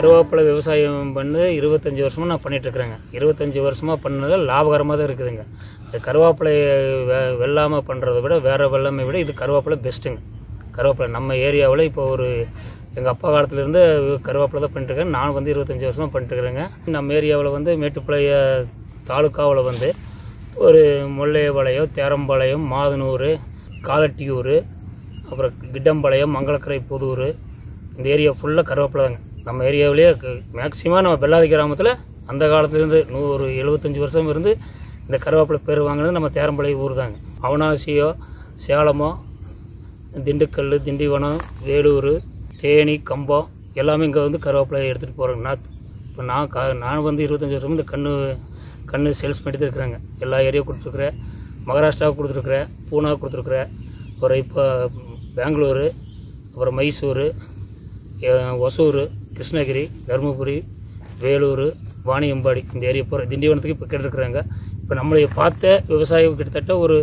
கருவேப்பிலை விவசாயம் பண்ணி 25 வருஷமாக நான் பண்ணிகிட்ருக்குறேங்க. 25 வருஷமாக பண்ணது லாபகரமாக தான் இருக்குதுங்க. இந்த கருவேப்பிலையை வெள்ளாமல் பண்ணுறதை விட வேறு வெள்ளாமை விட இது கருவேப்பிலை பெஸ்ட்டுங்க. கருவேப்பிலை நம்ம ஏரியாவில் இப்போ ஒரு எங்கள் அப்பா காலத்துலேருந்து கருவேப்பிலை தான் பண்ணிட்டுருக்கேன். நான் வந்து 25 வருஷமாக பண்ணிட்டுருக்குறேங்க. நம்ம ஏரியாவில் வந்து மேட்டுப்பாளைய தாலுக்காவில் வந்து ஒரு முல்லையபாளையம், தேரம்பாளையம், மாதனூர், காலட்டியூர், அப்புறம் கிட்டம்பாளையம், மங்களக்கரை, புதூர், இந்த ஏரியா ஃபுல்லாக கருவேப்பிலை தாங்க. நம்ம ஏரியாவிலேயே மேக்ஸிமம் நம்ம பெல்லாதி கிராமத்தில் அந்த காலத்துலேருந்து 175 வருஷம் இருந்து இந்த கருவேப்பிலை பேர் வாங்கினது நம்ம தேரம்பாளையம் ஊர் தாங்க. அவனாசியோ, சேலமோ, திண்டுக்கல், திண்டிவனம், வேலூர், தேனி, கம்பம் எல்லாமே இங்கே வந்து கருவேப்பிலை எடுத்துகிட்டு போகிறாங்க. இப்போ நான் வந்து 25 வருஷம் இந்த கன்று சேல்ஸ் பண்ணிட்டு தான் இருக்கிறாங்க. எல்லா ஏரியாவும் கொடுத்துருக்குறேன். மகாராஷ்டிராவுக்கு கொடுத்துருக்குறேன், பூனா கொடுத்துருக்குறேன், அப்புறம் இப்போ பெங்களூரு, அப்புறம் மைசூர், ஒசூர், கிருஷ்ணகிரி, தருமபுரி, வேலூர், வாணியம்பாடி இந்த ஏரியா போகிற திண்டிவனத்துக்கு இப்போ கேட்டுருக்குறாங்க. இப்போ நம்மளை பார்த்த விவசாயம் கிட்டத்தட்ட ஒரு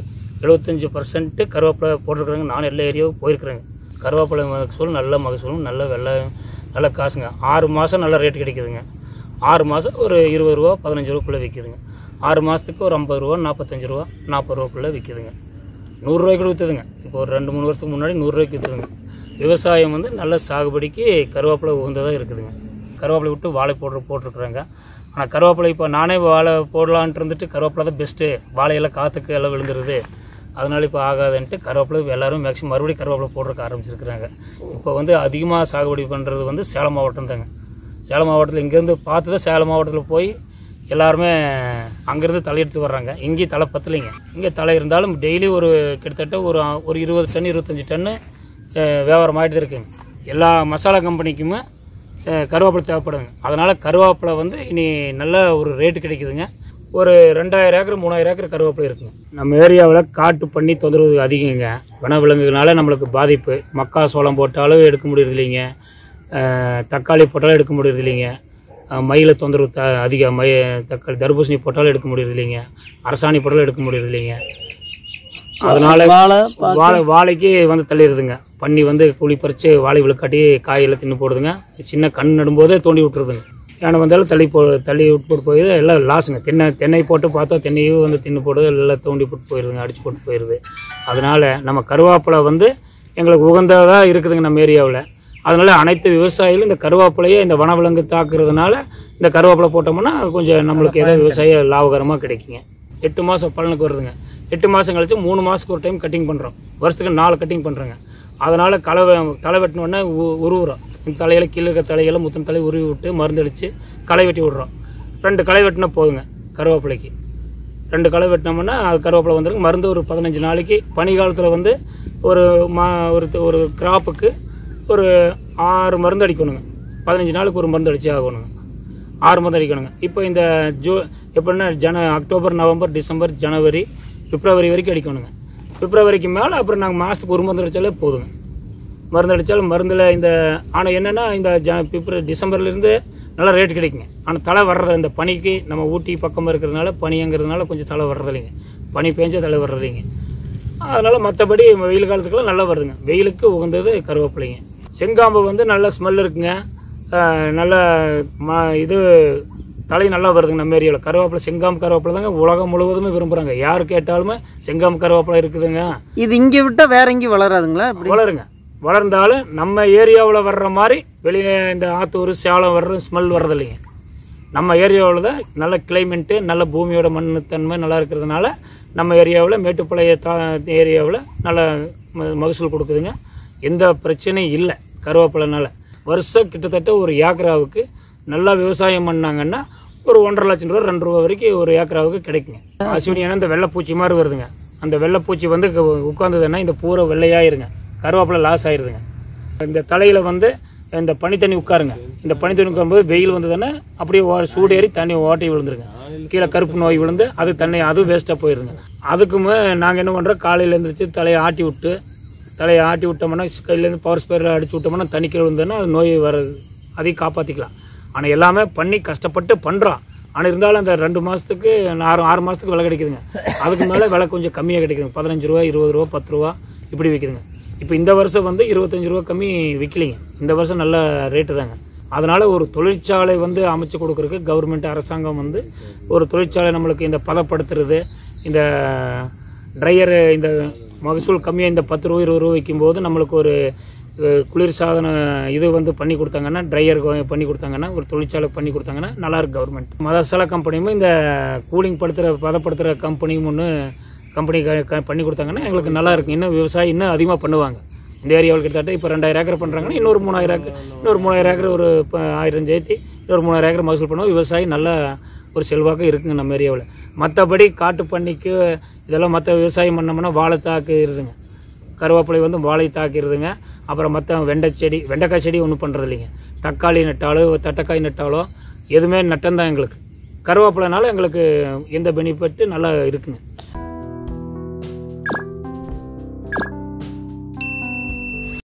75% கருவேப்பிலை போட்டிருக்குறாங்க. நான் எல்லா ஏரியாவுக்கும் போயிருக்கிறேங்க. கருவேப்பிலை மகசூல் நல்ல மகசூலும் நல்ல காசுங்க. 6 மாதம் நல்ல ரேட்டு கிடைக்குதுங்க. 6 மாதம் ஒரு 20 ரூபா 15 ரூபாக்குள்ளே விற்கிதுங்க. 6 மாதத்துக்கு ஒரு 50 ரூபா 45 ரூபா 40 ரூபாக்குள்ளே விற்கிதுங்க. 100 ரூபாய்க்கு விற்றுதுங்க. இப்போ ஒரு 2-3 வருஷத்துக்கு முன்னாடி 100 ரூபாய்க்கு விற்றுதுங்க. விவசாயம் வந்து நல்ல சாகுபடிக்கு கருவேப்பிலை உகந்ததாக இருக்குதுங்க. கருவேப்பிலை விட்டு வாழை போட்டிருக்குறாங்க. ஆனால் கருவேப்பிலை இப்போ நானே வாழை போடலான்ட்டு இருந்துட்டு கருவேப்பிலை தான் பெஸ்ட்டு, வாழையெல்லாம் காற்றுக்கு எல்லாம் விழுந்துருது, அதனால இப்போ ஆகாதுன்ட்டு கருவேப்பிலை எல்லோரும் மேக்ஸிமம் மறுபடியும் கருவேப்பிலை போடுறதுக்கு ஆரம்பிச்சிருக்கிறாங்க. இப்போ வந்து அதிகமாக சாகுபடி பண்ணுறது வந்து சேலம் மாவட்டம் தாங்க. சேலம் மாவட்டத்தில் இங்கேருந்து பார்த்து தான் சேலம் மாவட்டத்தில் போய் எல்லாருமே அங்கேருந்து தலையெடுத்து வர்றாங்க. இங்கேயும் தலை பத்தலைங்க. இங்கே தலை இருந்தாலும் டெய்லி ஒரு கிட்டத்தட்ட ஒரு 20 டன் 25 டன்னு வியாபாரம் ஆகிட்டு இருக்குங்க. எல்லா மசாலா கம்பெனிக்குமே கருவேப்பிலை தேவைப்படுதுங்க. அதனால் கருவேப்பிலை வந்து இனி நல்ல ஒரு ரேட்டு கிடைக்குதுங்க. ஒரு 2000 ஏக்கர் 3000 ஏக்கர் கருவேப்பிலை இருக்குங்க. நம்ம ஏரியாவில் காட்டு பண்ணி தொந்தரவு அதிகங்க. வனவிலங்குனால நம்மளுக்கு பாதிப்பு. மக்காசோளம் போட்டாலும் எடுக்க முடியறது இல்லைங்க, தக்காளி போட்டாலும் எடுக்க முடியறது இல்லைங்க, மயில தொந்தரவு அதிகம், தக்காளி தர்பூசணி போட்டாலும் எடுக்க முடியறது இல்லைங்க, அரசாணி போட்டாலும் எடுக்க முடியறது இல்லைங்க. அதனால் வாழைக்கு வந்து தள்ளிடுதுங்க. பண்ணி வந்து குழி பறித்து வாழை விழுக்காட்டி காயெல்லாம் தின்னு போடுதுங்க. சின்ன கண் நடும்போதே தோண்டி விட்டுருதுங்க. யானை வந்தாலும் தள்ளி விட்டு போயிடுது. எல்லாம் லாஸுங்க. தென்னை போட்டு பார்த்தா தென்னையும் வந்து தின்னு போடுது, எல்லாம் தோண்டி போட்டு போயிடுதுங்க, அடித்து போட்டு போயிடுது. அதனால் நம்ம கருவேப்பிலை வந்து எங்களுக்கு உகந்ததாக இருக்குதுங்க நம்ம ஏரியாவில். அதனால் அனைத்து விவசாயிகளும் இந்த கருவேப்பிலையை இந்த வனவிலங்கு தாக்குறதுனால இந்த கருவேப்பிலை போட்டோம்னா கொஞ்சம் நம்மளுக்கு ஏதாவது விவசாயம் லாபகரமாக கிடைக்குங்க. 8 மாதம் பலனுக்கு வருதுங்க. 8 மாதம் கழிச்சு 3 மாதத்துக்கு ஒரு டைம் கட்டிங் பண்ணுறோம். வருஷத்துக்கு 4 கட்டிங் பண்ணுறோங்க. அதனால் தலை வெட்டினோடனே உருவுறோம். இந்த தலையில் கீழே இருக்க தலைகளை முத்தின தலையை உருவி விட்டு மருந்து அடித்து களை வெட்டி விட்றோம். 2 களை வெட்டினா போதுங்க கருவேப்பிலைக்கு. 2 களை வெட்டினோம்னா அது கருவேப்பிலை வந்துருங்க. மருந்து ஒரு 15 நாளைக்கு. பனி காலத்தில் வந்து ஒரு கிராப்புக்கு ஒரு 6 மருந்து அடிக்கணுங்க. 15 நாளுக்கு ஒரு மருந்து அடித்து ஆகணுங்க. 6 மருந்து அடிக்கணுங்க. இப்போ இந்த எப்படின்னா அக்டோபர், நவம்பர், டிசம்பர், ஜனவரி, பிப்ரவரி வரைக்கும் அடிக்கணுங்க. பிப்ரவரிக்கு மேலே அப்புறம் நாங்கள் மாதத்துக்கு ஒரு மருந்து அடித்தாலே போதுங்க. மருந்து அடித்தாலும் மருந்தில் ஆனால் என்னென்னா இந்த டிசம்பர்லேருந்து நல்லா ரேட்டு கிடைக்குங்க. ஆனால் தலை வர்றது இந்த பனிக்கு நம்ம ஊட்டி பக்கமாக இருக்கிறதுனால பனிங்கிறதுனால கொஞ்சம் தலை வர்றதில்லைங்க. பனி பேஞ்ச தலை வர்றதில்லைங்க. அதனால் மற்றபடி வெயில் காலத்துக்குலாம் நல்லா வருதுங்க. வெயிலுக்கு உகந்தது கருவேப்பிலைங்க. செங்காம்பு வந்து நல்ல ஸ்மெல் இருக்குங்க. நல்ல தலை நல்லா வருதுங்க. நம்ம ஏரியாவில் கருவேப்பிலை செங்காம்பு கருவேப்பிலை தாங்க உலகம் முழுவதுமே விரும்புகிறாங்க. யார் கேட்டாலுமே செங்காம்பு கருவேப்பிலை இருக்குதுங்க. இது இங்கே விட்டால் வேற எங்கேயும் வளராதுங்களா? வளருங்க. வளர்ந்தாலும் நம்ம ஏரியாவில் வர்ற மாதிரி வெளியே இந்த ஆத்தூர், சேலம் வர்ற ஸ்மெல் வர்றதில்லைங்க. நம்ம ஏரியாவில் தான் நல்ல கிளைமேட்டு, நல்ல பூமியோட மண்ணுத்தன்மை நல்லா இருக்கிறதுனால நம்ம ஏரியாவில் மேட்டுப்பாளைய ஏரியாவில் நல்ல மகசூல் கொடுக்குதுங்க. எந்த பிரச்சனையும் இல்லை கருவேப்பிலைனால. வருஷம் கிட்டத்தட்ட ஒரு ஏக்கராவுக்கு நல்லா விவசாயம் பண்ணாங்கன்னா ஒரு 1,50,000 ரூபா 2 ரூபா வரைக்கும் ஒரு ஏக்கராவுக்கு கிடைக்குங்க. அஸ்வினி ஏன்னா இந்த வெள்ளைப்பூச்சி மாதிரி வருதுங்க. அந்த வெள்ளைப்பூச்சி வந்து உட்காந்துதுன்னா இந்த பூரை வெள்ளையாயிருங்க. கருவேப்பிலை லாஸ் ஆயிடுதுங்க. இந்த தலையில் வந்து இந்த பனித்தண்ணி உட்காருங்க. இந்த பனித்தண்ணி உட்காரும்போது வெயில் வந்ததுன்னா அப்படியே சூடு ஏறி தண்ணி ஓட்டி விழுந்துருங்க. கீழே கருப்பு நோய் விழுந்து அதுவும் வேஸ்ட்டாக போயிடுதுங்க. அதுக்குமே நாங்கள் என்ன பண்ணுறோம், காலையில் எழுந்திரிச்சு தலையை ஆட்டி விட்டோம்னா கையிலேருந்து பவர் ஸ்ப்ரேயர் அடிச்சு விட்டோம்னா தண்ணி கீழே விழுந்தோன்னா அது நோய் வர்றது அதையும் காப்பாற்றிக்கலாம். ஆனால் எல்லாமே பண்ணி கஷ்டப்பட்டு பண்ணுறோம். ஆனால் இருந்தாலும் அந்த 2 மாதத்துக்கு 6 மாதத்துக்கு விலை கிடைக்குதுங்க. அதுக்கு மேலே விலை கொஞ்சம் கம்மியாக கிடைக்குதுங்க. 15 ரூபா 20 ரூபா 10 ரூபா இப்படி விற்கிதுங்க. இப்போ இந்த வருஷம் வந்து 25 ரூபா கம்மி விற்கலிங்க. இந்த வருஷம் நல்ல ரேட்டு தாங்க. அதனால் ஒரு தொழிற்சாலை வந்து அமைச்சு கொடுக்குறதுக்கு கவர்மெண்ட் அரசாங்கம் வந்து ஒரு தொழிற்சாலை நம்மளுக்கு இந்த பதப்படுத்துறது, இந்த ட்ரையரு, இந்த மகசூல் கம்மியாக இந்த 10 ரூபா 20 ரூபா வைக்கும்போது நம்மளுக்கு ஒரு குளிர் சாதன இது வந்து பண்ணி கொடுத்தாங்கன்னா, ட்ரையர் பண்ணி கொடுத்தாங்கன்னா, ஒரு தொழிற்சாலை பண்ணி கொடுத்தாங்கன்னா நல்லாயிருக்கு கவர்மெண்ட். மதர்சாலா கம்பெனியும் இந்த கூலிங் பதப்படுத்துகிற கம்பெனியும் கம்பெனி பண்ணி கொடுத்தாங்கன்னா எங்களுக்கு நல்லா இருக்கும். இன்னும் விவசாயம் இன்னும் அதிகமாக பண்ணுவாங்க. இந்த ஏரியாவில் கிட்டத்தட்ட இப்போ 2000 ஏக்கர் பண்ணுறாங்கன்னா இன்னொரு 3000 ஏக்கர் ஒரு 1000 சேர்த்து இன்னொரு 3000 ஏக்கர் மகசூல் பண்ணுவோம். விவசாயம் நல்ல ஒரு செல்வாக்கு இருக்குங்க நம்ம ஏரியாவில். மற்றபடி காட்டு பண்ணிக்கு இதெல்லாம் மற்ற விவசாயம் பண்ணோம்னா வாழை தாக்குறதுங்க, கருவேப்பிலை வந்து வாழை தாக்கிடுதுங்க. அப்புறம் மற்ற வெண்டைக்காய் செடி ஒன்றும் பண்ணுறது இல்லைங்க. தக்காளி நட்டாலோ தட்டைக்காய் நட்டாலோ எதுவுமே நட்டம்தான் எங்களுக்கு. கருவேப்பிலைனால எங்களுக்கு எந்த பெனிஃபிட்டு நல்லா இருக்குங்க.